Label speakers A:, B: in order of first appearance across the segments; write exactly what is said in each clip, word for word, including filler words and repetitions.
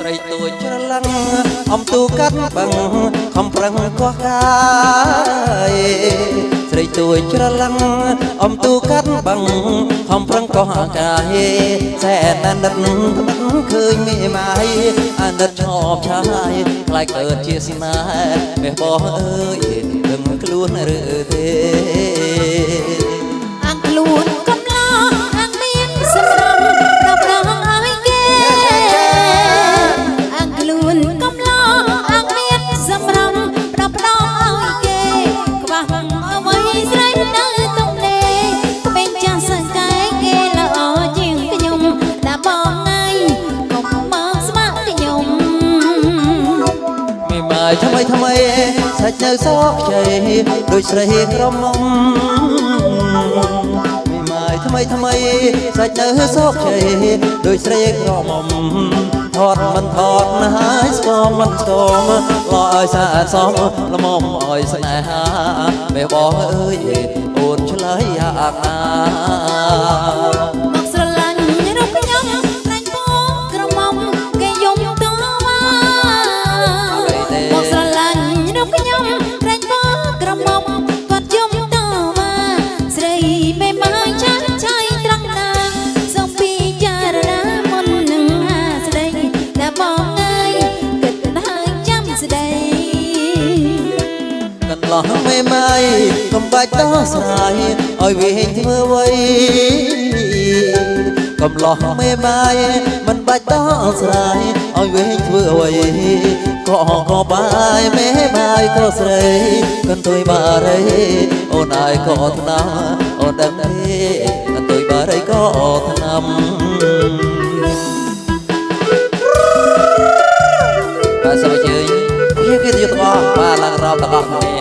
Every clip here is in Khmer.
A: ស្រីទួចច្រឡឹងអំទូកាត់បឹងខំប្រឹងកោះកាយស្រីទួចច្រឡឹងអំទូកាត់បឹងខំប្រឹងកោះកាយសែនអាណិតត្បិតឃើញមេម៉ាយអាណិតឈប់ឆាយខ្លាចកើតជាស្នេហ៍មេបងអើយដឹងខ្លួនឬទេ
B: អាខ្លួនកំឡោអាមានសម្រាប់ដល់ប្រងឲ្យគេអាខ្លួនកំឡោអាមានសម្រាប់ដល់ប្រងឲ្យគេក្បះអ្វីស្រីនៅតុងលេពេញចាស់សង្កែគេល្អជាងខ្ញុំដល់បងថ្ងៃកុំមកស្មាក់ខ្ញុំ
A: មេម៉ាយថ្មីថ្មីសាច់នៅសក់ជ័យដូចស្រីក្រមុំថ្មីថ្មីសាច់នៅសោកជ័យដូចស្រីក្រមុំថតមិនថតណាស់ស្គមមិនស្គមឡោឲ្យស្អាតសមល្មមឲ្យស្នេហាមេបងអើយអូនឆ្លើយយ៉ាងណា
B: មកស្រឡាញ់រូបខ្ញុំខ្លាញ់បងក្រមុំគេយំតវ៉ាមកស្រឡាញ់រូបខ្ញុំខ្លាញ់បងក្រមុំគាត់យំតវ៉ាស្រីមេម៉ាយចា
A: ឡោះមេម៉ាយកុំបាច់ដោះស្រាយឲ្យវិញធ្វើអ្វីកុំឡោះមេម៉ាយមិនបាច់ដោះស្រាយឲ្យវិញធ្វើអ្វីក៏ក៏បាយមេម៉ាយក៏ស្រីកន្ទុយបារីអូនអាយក៏ថ្នាំអូនដឹងទេកន្ទុយបារីក៏ថ្នាំបាទសូមអញ្ជើញជាកិត្តិយសទាំងអស់បាទឡើងរំទាំងអស់គ្នា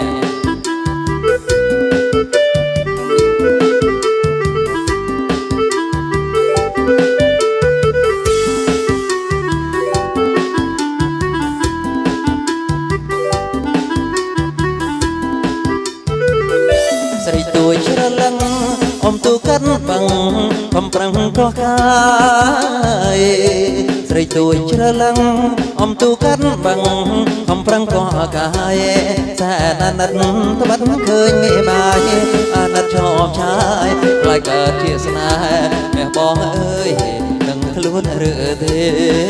A: ស្រីទួចច្រឡឹងអំទូកាត់បឹងកំប្រឹងកោះកាយស្រីទួចច្រឡឹងអំទូកាត់បឹងកំប្រឹងកោះកាយសែនអាណិតត្បិតឃើញមេម៉ាយអាណិតឈប់ឆាយខ្លាចកើតជាស្នេហ៍មេបងអើយដឹងខ្លួនឬទេ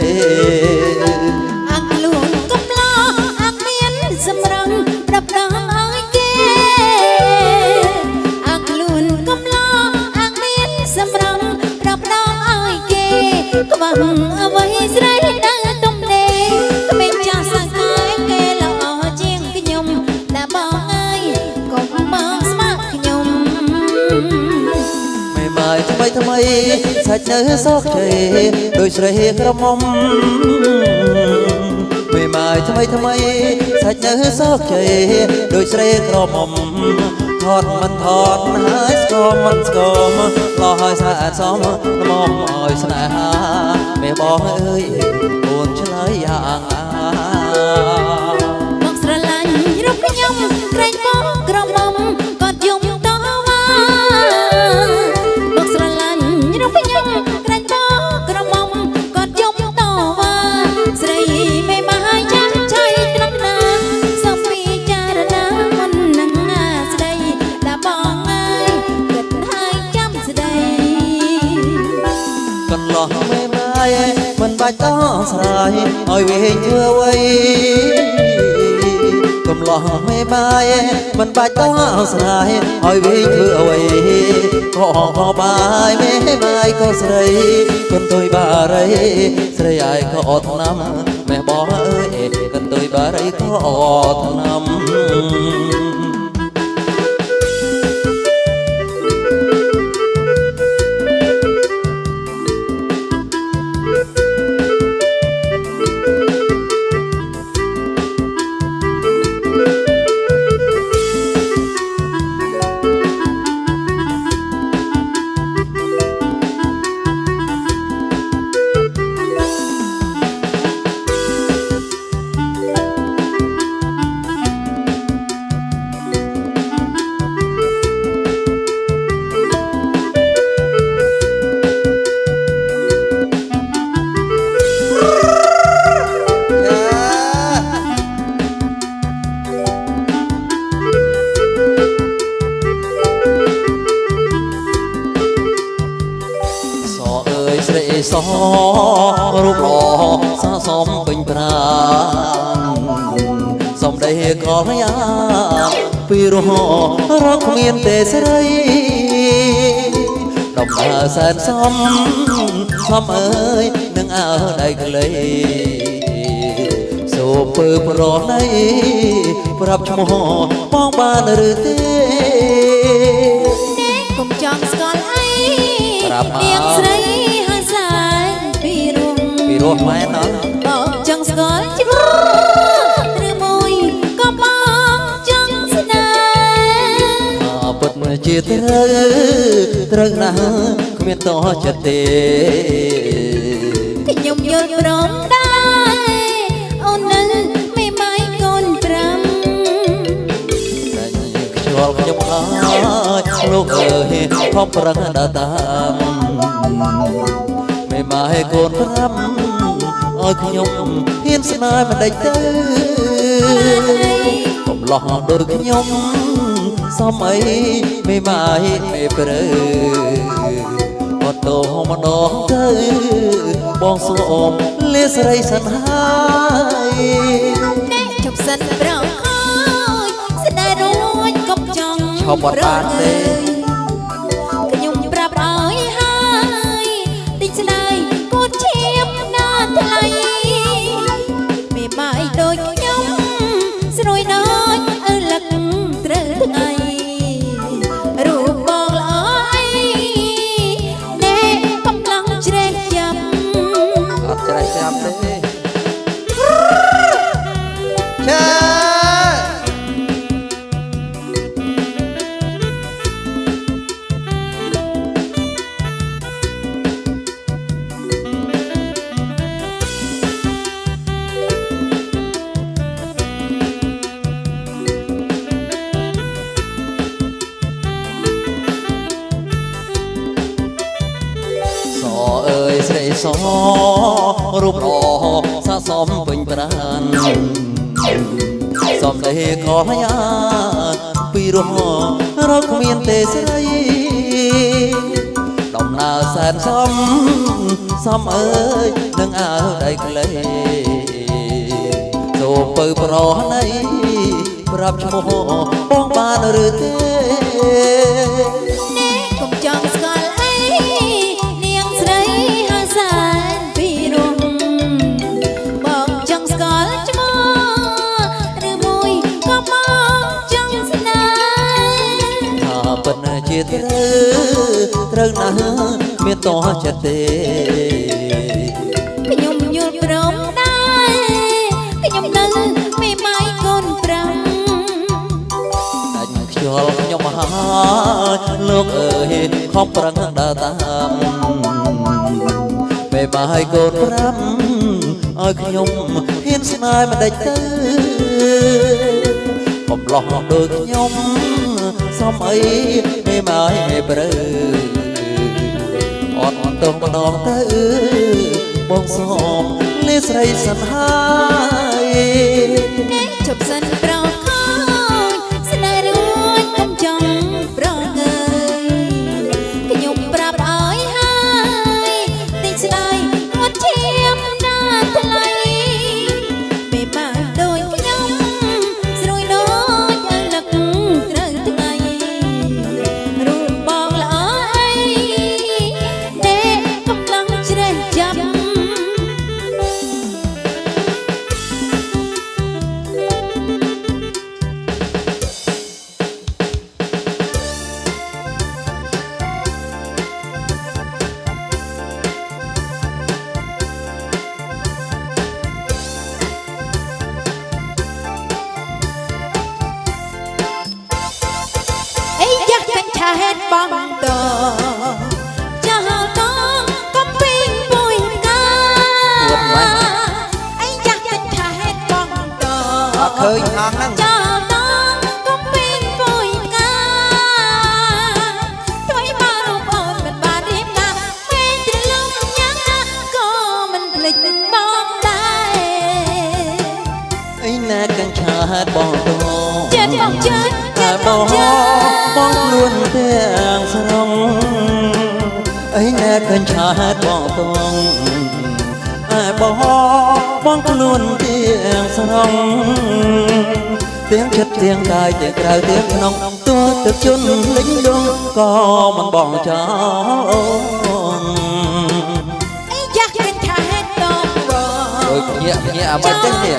B: អាខ្លួនកំឡោអាមានសម្រងដល់ប្រងឲ្យគេអាខ្លួនកំឡោអាមានសម្រងដល់ប្រងឲ្យគេក្បះអ្វីស្រីនៅតុងលេក្មេងចាស់សង្កែគេល្អជាងខ្ញុំដល់បងអើយកុំមកស្មាក់ខ្ញុំ
A: មេម៉ាយថ្មីថ្មីសាច់នៅសោកជ័យដូចស្រីក្រមុំមេម៉ាយថ្មីថ្មីសាច់នៅសោកជ័យដូចស្រីក្រមុំថតមិនថតណាស់ស្គមមិនស្គមឡោះឲ្យស្អាតសមល្មមឲ្យស្នេហាមេបងអើយអូនឆ្លើយយ៉ាងណា
B: មកស្រឡាញ់រូបខ្ញុំក្រែងបងក្រមុំគាត់យំតវ៉ាមកស្រឡាញ់រូបខ្ញុំក្រែងបងក្រមុំគាត់យំតវ៉ាស្រីមេម៉ាយចាស់ឆៃត្រង់ណាសុំពីចារណាមិននឹងអាស្ដីដល់បងអើយគិតហើយចាំស្ដី
A: កន្លោះមេម៉ាយមិនបាច់ដោះស្រាយឲ្យវិញធ្វើអ្វីកុំឡោះមេម៉ាយមិនបាច់ដោះស្រាយឲ្យវិញធ្វើអ្វីក៏ក៏បាយមេម៉ាយក៏ស្រីកន្ទុយបារីស្រីអាយក៏អត់ថ្នាំមេបងអើយកន្ទុយបារីក៏អត់ថ្នាំសរូបหล่อសះសមពេញប្រាណសំដីក៏យ៉ាពីរហរកគ្មានទេស្រីដំណើរសែនសំសំអើយនឹងអើដៃក្លេសូពើប្រណីប្រាប់ឈ្មោះបងបានឬទេ
B: កុំចង់ស្គាល់អីនាងស្រីហើយសែនពីរោះ
A: ពីរោះម៉ែនអត់
B: បងចង់ស្គាល់ជីវិតឬមួយក៏បងចង់ស្នេហ៍
A: ពិតជាត្រូវត្រូវណាស់គ្មានតោះចិត្តទេ
B: ខ្ញុំយល់ព្រមដែរអូននៅមេម៉ាយកូនប្រាំ
A: តែខ្យល់ខ្ញុំអើយលោកអើយខំប្រឹងដើរតាមមេម៉ាយកូនប្រាំឲ្យខ្ញុំហ៊ានស្នេហ៍មិនដេចទៅកុំឡោះដូចខ្ញុំសមអីមេម៉ាយមេព្រើអត់តោម្ដងទៅបងសូមលាស្រីសិនហើយ
B: ជប់សិនប្រងខូចស្នេហ៍រួចកុំចង់
A: ឈប់អត់បានទេ
B: ខ្ញុំប្រាប់ឲ្យហើយតិចស្ដាយគូតឈាមណាថ្លៃមេម៉ាយដូចខ្ញុំស្រួយដូចអើលឹកត្រូវថ្ងៃរូបបងល្អអីណែកំឡុងជ្រែកចាំ
A: អត់ជ្រែកចាំទេចាស្រីសរូបหล่อសះសមពេញប្រាណសំដីក៏យ៉ាពីរហរកគ្មានទេស្រីដំណើរសែនសំសំអើយនឹងអើដៃក្លេសូពើប្រណីប្រាប់ឈ្មោះបងបានឬទេ
B: កុំចង់ស្គាល់អីនាងស្រីហើយសែនពីរោះបងចង់ស្គាល់ឈ្មោះឬមួយក៏បងចង់ស្នេហ៍
A: ថាពិតជាត្រូវត្រូវណាស់មានតោះចិត្តទេ
B: ខ្ញុំយល់ព្រមដែរខ្ញុំនៅមេម៉ាយកូនប្រាំ
A: ដាច់ខ្យល់ខ្ញុំហើយលោកអើយខំប្រឹងដើរតាមមេម៉ាយកូនប្រាំឲ្យខ្ញុំហ៊ានស្នេហ៍មិនដេចទៅកុំឡោះដូចខ្ញុំសមអីមេម៉ាយមេព្រើអត់អត់ទៅម្ដងទៅបងសូមលាស្រីសិនហើយ
B: ជប់សិនប្រងខូចស្នេហ៍រួចកុំចង់ប្រងើយខ្ញុំប្រាប់ឲ្យហើយតិចស្ដាយអត់ឈាមណាថ្លៃមេម៉ាយដូចខ្ញុំស្រួយដូចអើលឹកត្រូវថ្ងៃរូបបងល្អអីណែកំឡុងជ្រែកចាំហេតុបងតចាស់តកំពីងពួយកាអីចាស់ចាស់ថាហេតុបងត
A: អត់ឃើញហងហ្នឹង
B: ចាស់តកំពីងពួយកាថ្មីមករូបអូនមិនបានរៀបការពេលត្រឡប់យ៉ាងណាក៏មិនភ្លេចបងដែរ
A: អីណាកញ្ឆាហេតុបងត
B: ចិត្តបងចិត្ត
A: តែបងបងខ្លួនទាំងស្រុងអ ấy nè cần chát bỏ tông ai bỏ bóng luôn tiếng sông tiếng chất tiếng cài tiếng cài tiếng nông tua từ chốn lính đung có mình bỏ cho
B: ấy chắc cần chát bỏ
A: rồi nhẹ nhẹ bắt chân nhẹ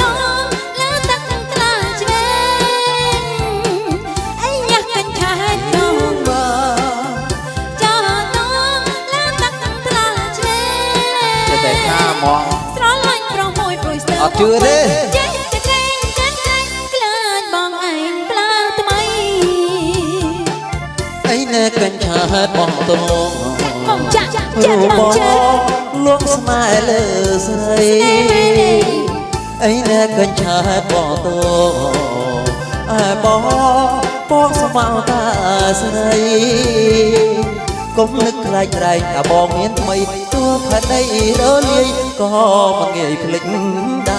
A: ở chưa đấy ấy nè cần chát bỏ tông rồi bỏ luôn smile lơ say ấy nè cần chát bỏ tông ai bỏ bỏ smile ta say cũngนึกใครใครแต่บอกเมียนทำไมตัวพันได้เรเลียก็มันเงยพลิกได้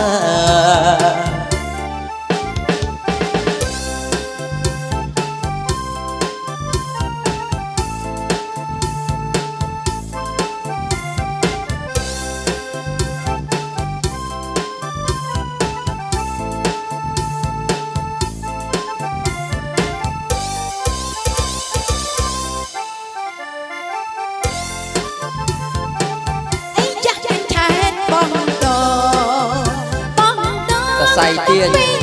A: ใส่เตี้ย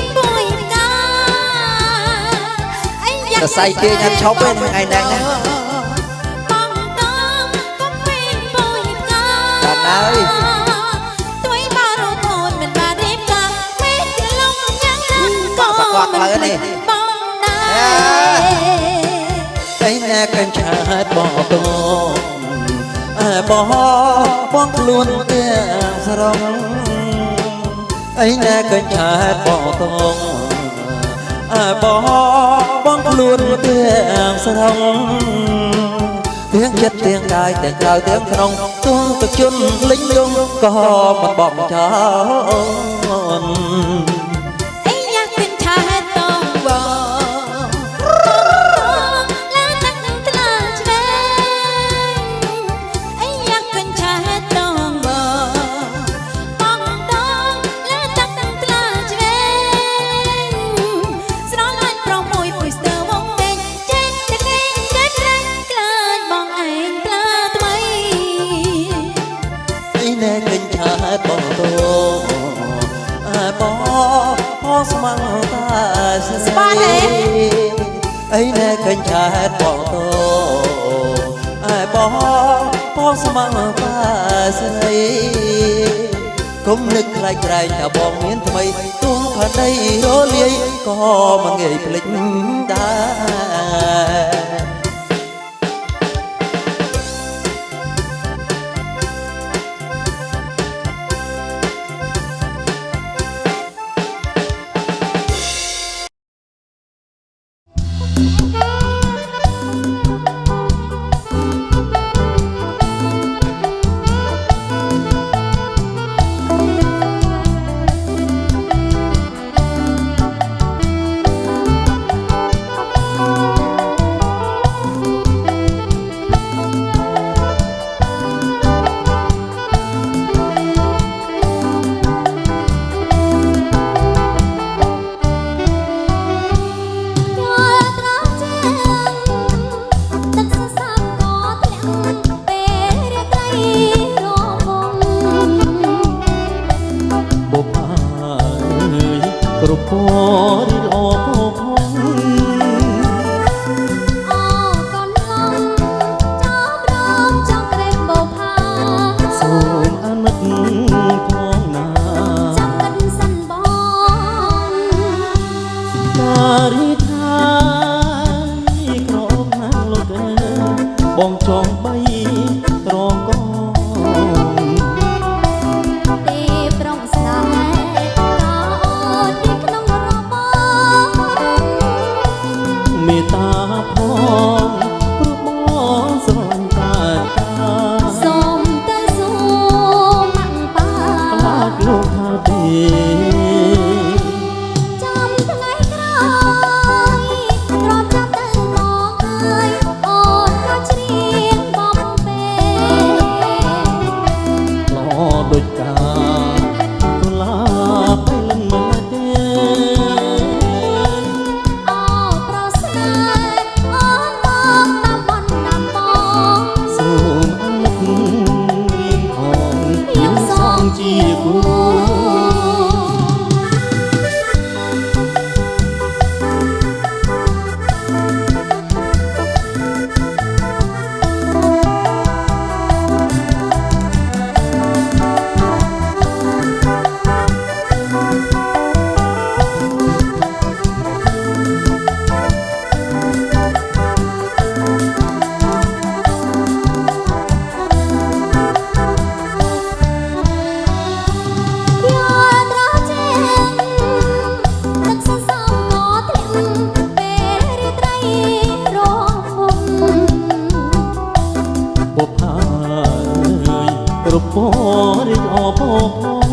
A: แต่ใส่เตี้ยยังชอบเป็นไงนั่งนะกันเลยบอกสะกดเลยนี่ไอ้แน่กันชาติบอกตัวบอกบอกล้วนเตี้ยสรองไอ้แน่กันชาติบอกตรงบอกบอกล้วนเตี้ยสรองเตียงchấtเตียงกายเตียงกายเตียงขนมตัวตึกจุนlính dungก็มันบอกเจ้า
B: ไอ้อยากเป็นชาติต้องบอกแล้วตั้งตลาดแม่ไอ้อยากเป็นชาติต้องบอกบอกต้องแล้วตั้งตลาดแม่สร้างมันพร้อมมวยปุยเสือวงเด่นเจ็ดตะเกียงเจ็ดแรงกลานมองไอ้ปลาทำไม
A: ไอ้แน่กันชาติบอกตัวบอกพอสมังตาเสียไอ้แน่กันชาติบอกตัวบอกพอสมังตาเสียคงนึกใครใครแต่บอกเมียนทำไมตัวผ่านได้โรเลียก็มันเงยพลิกได้បងចងបីត្រង់កទេប្រងស្នេហ៍ក៏អូនទីក្នុងរបស់មេត្តាផងព្រោះបងស្រឡាញ់តាសូមទៅសូមម៉ាក់ប៉ាខ្លាចលោកថាទេចាំថ្ងៃក្រោយត្រប់ចាប់ទៅមកហើយអូនក៏ច្រៀងបងរូបពណ៌រីកអបអរផង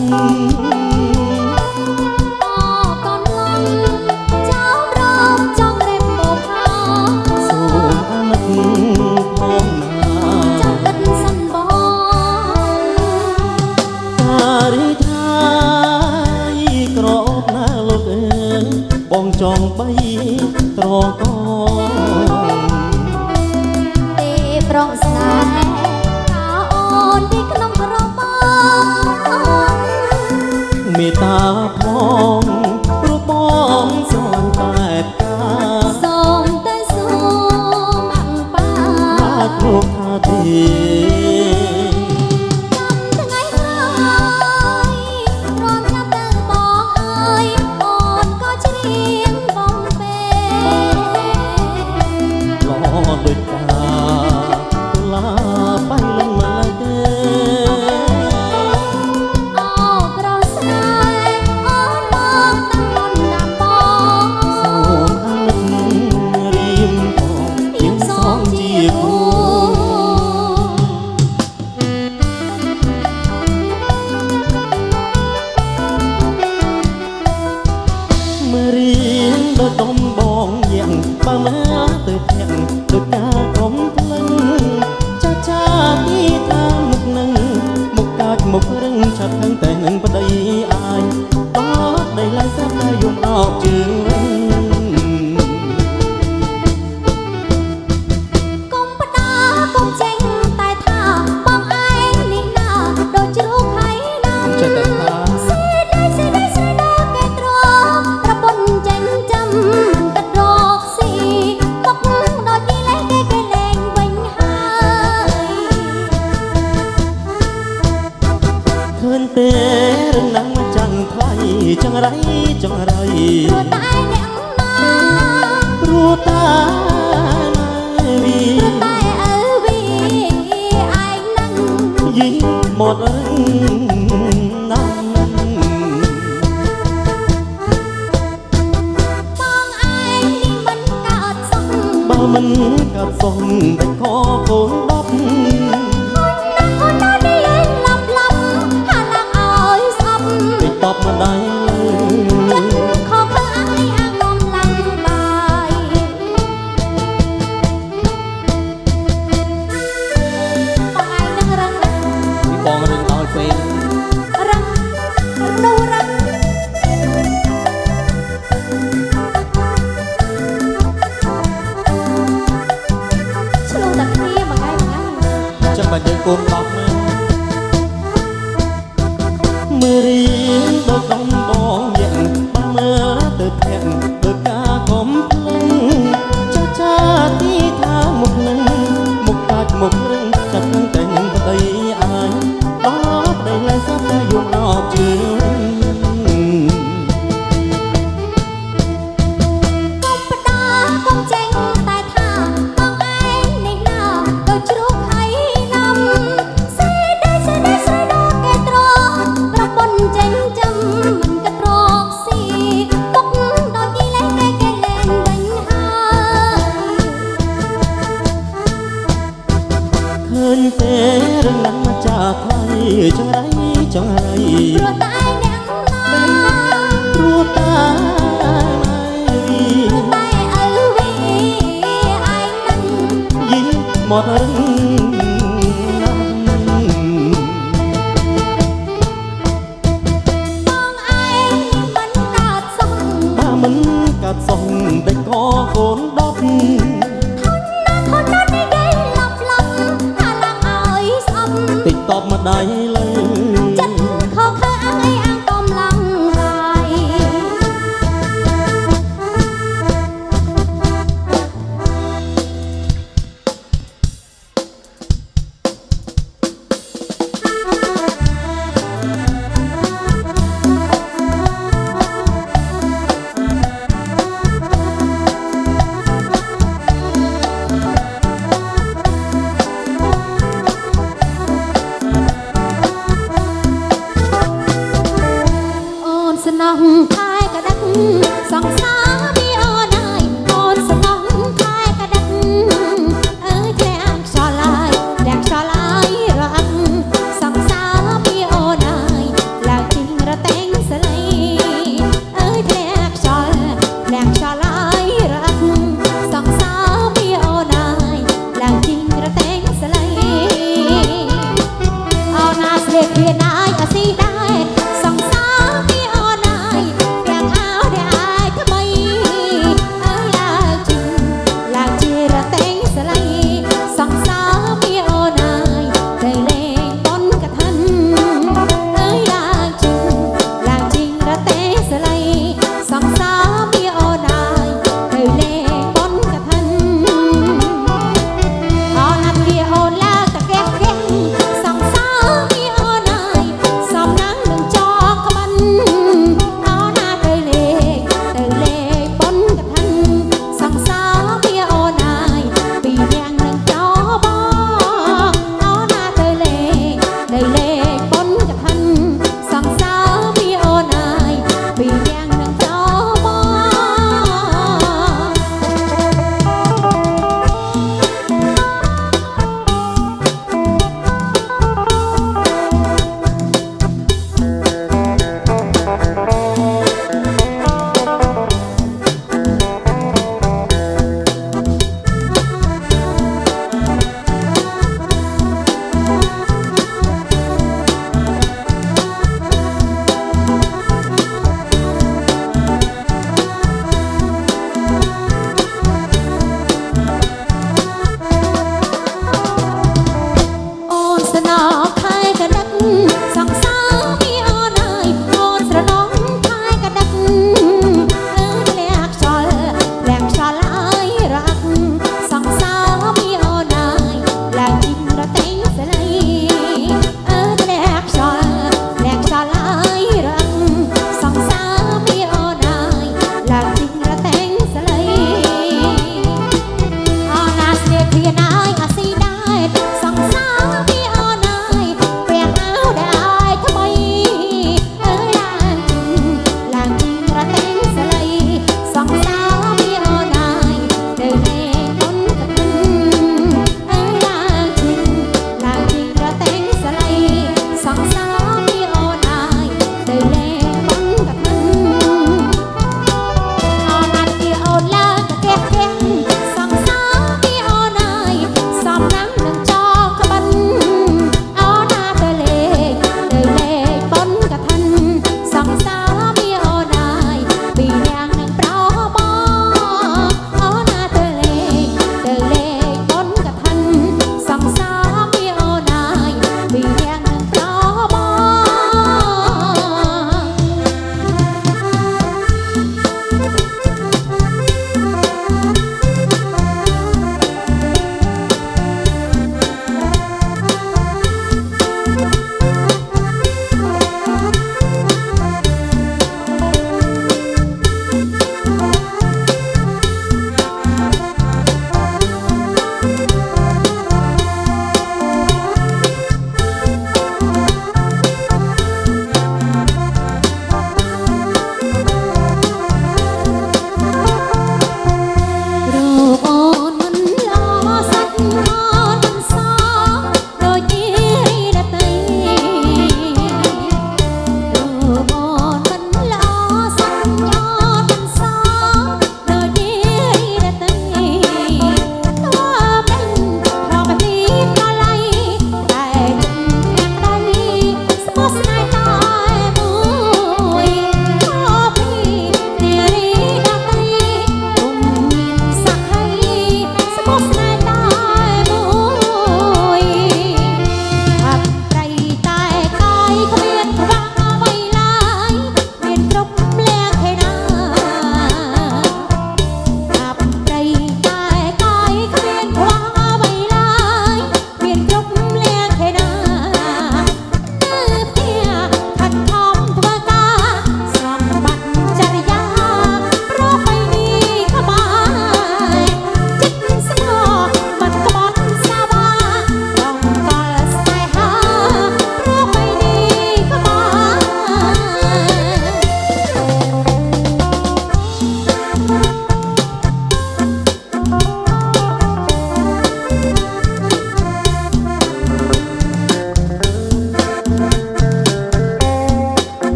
B: កូនលំចោលរំចង់រេបបោ
A: សូមអាណិតផងណា
B: ចង់គិតសិនបង
A: តារីថាយក្រអូបណាលោកអើយបងចង់បីត្រក
B: ទេប្រងស្នេហ៍ថាអូនទីក្នុងក្របង
A: មេត្តាផងព្រោះបងស្រឡាញ់តែផ្កា
B: សូមតែសួរម៉ាក់ប៉ា
A: អាចលោកថាទេ
B: ថ្ងៃហើយរំចាំទៅបងអើយអូនក៏ច្រៀងបងពេ
A: ឡដូចតាតុលាបៃលំមើលទេ
B: អូក្រស្នេហ៍អូនមកតាំងមុនណាបង
A: សូមអាណិតរៀមផងយើងសងជាគូមើលរៀងដូចដុំបងយ៉ាងបើមើលទៅធាក់ដូចការក្រុមភ្លឹងចាចាទីថាមុខនឹងមុខកាចមុខរឹងឆាប់ខឹងតែនឹងប្តីអាយតដីឡើងស្រាប់តែយំអោបជើងវិញ
B: កុំបដាកុំចេញតែថាបងឯងនេះណាដូចជ្រូកហៃណាំ
A: ចិត្តតែថា
B: សេដៃសេដៃសេដៃគេត្រង់ប្រពន្ធចិញ្ចឹមមិនគិតរកស៊ីទុកដូចទីលេងគេគេលេងវិញហើយ
A: ឃើញទេរឹងណាំងចាំងថ្លៃចង្រៃចង្រៃ
B: ព្រោះតែអ្នកណា
A: ព្រោះតែវី
B: ព្រោះតែអើវីឯងនឹង
A: យីមករឹងណាំ
B: បងឯងនេះមិនកើតសោះ
A: បើមិនកើតសោះតែខកូនដប់
B: អូនណានេះឯងឡប់ឡប់ហាឡើងឲ្យស្អប់
A: ទៅតបម្ដាយ
B: ចិត្តខកខាងនេះអាកំឡាំងបាយបងឯងនឹងរឹងណា
A: ពីបងរឹងដល់ពេល
B: រឹងនោះរឹងឆ្លងតែគ្នាមួយថ្ងៃមួយថ្ងៃ
A: ចឹងបើយើងកូនដប់ណាមើលរៀងដូចដុំបងយ៉ាងបើមើលទៅធាក់ដូចការកំភ្លឹងចាចាទីថាមុខនឹងមុខកាចមុខរឹងចាប់នឹងតែនឹងប្តីអាយដល់ប្តីឡើងស្រាប់តែយំអោបជើង
B: កុំបដាកុំចេញតែថាបងឯងនេះណាដូចជ្រូកហៃណាំសេដៃសេដៃសេដៃគេត្រង់ប្រពន្ធចិញ្ចឹមមិនគិតរកស៊ីទុកដូចទីលេងគេគេលេងវិញហើយ
A: ឃើញទេរឹងណាំមកចាថ្លៃចង្រៃចង្រៃ
B: ព្រោះតែអ្នកណា
A: ព្រោះតែវី
B: ព្រោះតែអើវីឯងនឹង
A: យីមករឹងណាំ
B: បងឯងមិនកើតសោះ
A: បើមិនកើតសោះតែកកូនដប់
B: ធន់ណាស់ធន់ណាស់នេះគេឡប់ឡប់ហាឡើងឲ្យស្អប់
A: តិចតបម្ដាយ